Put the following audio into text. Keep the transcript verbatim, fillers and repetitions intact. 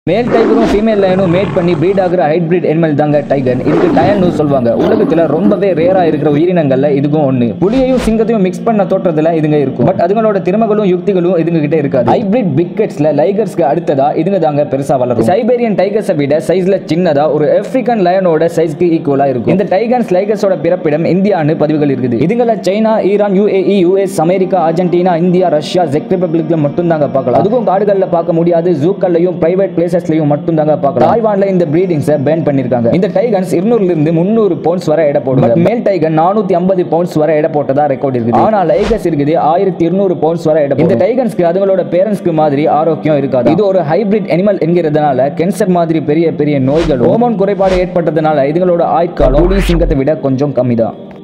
மேல் டைகரும் ஃபீமேல் லயனும் மேட் பண்ணி பிரீட் ஆகிற ஹைபிரிட் அனிமல் தாங்க டைகர். இதுக்கு டயன்னு சொல்லுவாங்க. உலகத்துல ரொம்பவே ரேரா இருக்கிற உயிரினங்கள்ல இதுக்கும் ஒண்ணு. புலியையும் சிங்கத்தையும் மிக்ஸ் பண்ண தோற்றத்துல இதுங்க இருக்கும். பட் அதுங்களோட திறமைகளும் யுக்திகளும் இதுங்க கிட்ட இருக்காது. ஹைபிரிட் பிக்கெட்ஸ்ல லைகர்ஸ்க்கு அடுத்ததா இதுங்க தாங்க பெருசா வளரும். சைபேரியன் டைகர்ஸை விட சைஸ்ல சின்னதா ஒரு ஆப்பிரிக்கன் லயனோட சைஸ்க்கு ஈக்குவலா இருக்கும். இந்த டைகர்ஸ் லைகர்ஸோட பிறப்பிடம் இந்தியான்னு பதிவுகள் இருக்குது. இதுங்கள China, Iran, UAE, US, America, Argentina, India, Russia, செக் ரிபப்ளிக்ல மட்டும் தாங்க பார்க்கலாம். அதுவும் காடுகள்ல பார்க்க முடியாது. ஜூக்கள்லயும் பிரைவேட் பிளேசஸ்லயும் மட்டும் தாங்க பார்க்கலாம். தாய்வான்ல இந்த பிரீடிங்ஸை பேன் பண்ணிருக்காங்க. இந்த டைகர்ஸ் இருநூறுல இருந்து முந்நூறு பவுண்ட்ஸ் வரை எடை போடுது. மேல் டைகர் நானூத்தி ஐம்பது பவுண்ட்ஸ் வரை எடை போட்டதா ரெக்கார்ட் இருக்குது. ஆனா லைகர்ஸ் இருக்குது ஆயிரத்தி இருநூறு பவுண்ட்ஸ் வரை எடை. இந்த டைகர்ஸ்க்கு அதுங்களோட பேரண்ட்ஸ்க்கு மாதிரி ஆரோக்கியம் இருக்காது. இது ஒரு ஹைபிரிட் அனிமல் என்கிறதுனால கேன்சர் மாதிரி பெரிய பெரிய நோய்கள், ஹோமோன் குறைபாடு ஏற்பட்டதுனால இதுங்களோட ஆயுட்காலம் புலி சிங்கத்தை விட கொஞ்சம் கம்மி தான்.